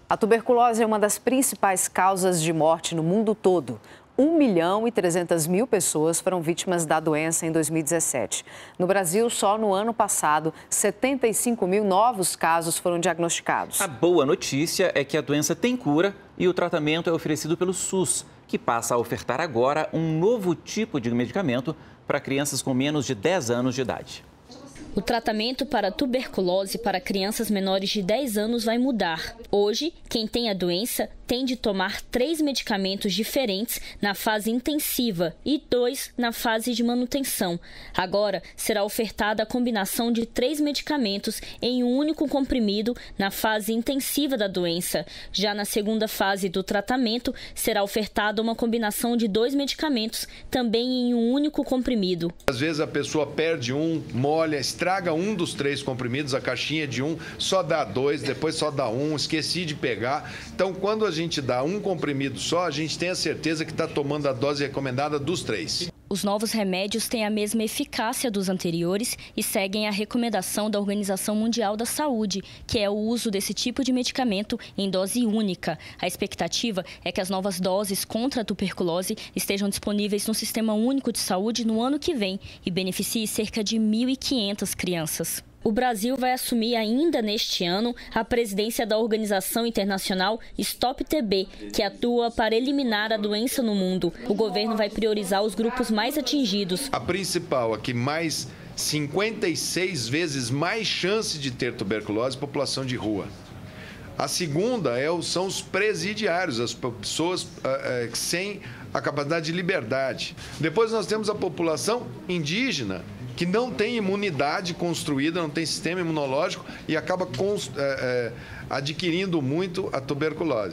A tuberculose é uma das principais causas de morte no mundo todo. 1.300.000 pessoas foram vítimas da doença em 2017. No Brasil, só no ano passado, 75.000 novos casos foram diagnosticados. A boa notícia é que a doença tem cura e o tratamento é oferecido pelo SUS, que passa a ofertar agora um novo tipo de medicamento para crianças com menos de 10 anos de idade. O tratamento para a tuberculose para crianças menores de 10 anos vai mudar. Hoje, quem tem a doença tem de tomar 3 medicamentos diferentes na fase intensiva e 2 na fase de manutenção. Agora, será ofertada a combinação de 3 medicamentos em um único comprimido na fase intensiva da doença. Já na segunda fase do tratamento, será ofertada uma combinação de 2 medicamentos, também em um único comprimido. Às vezes a pessoa perde um, molha, estraga um dos 3 comprimidos, a caixinha de um, só dá 2, depois só dá um, esqueci de pegar. Então, quando a gente dá um comprimido só, a gente tem a certeza que está tomando a dose recomendada dos 3. Os novos remédios têm a mesma eficácia dos anteriores e seguem a recomendação da Organização Mundial da Saúde, que é o uso desse tipo de medicamento em dose única. A expectativa é que as novas doses contra a tuberculose estejam disponíveis no Sistema Único de Saúde no ano que vem e beneficiem cerca de 1.500 crianças. O Brasil vai assumir ainda neste ano a presidência da organização internacional Stop TB, que atua para eliminar a doença no mundo. O governo vai priorizar os grupos mais atingidos. A principal, a que mais 56 vezes mais chance de ter tuberculose, população de rua. A segunda são os presidiários, as pessoas sem a capacidade de liberdade. Depois nós temos a população indígena, que não tem imunidade construída, não tem sistema imunológico e acaba adquirindo muito a tuberculose.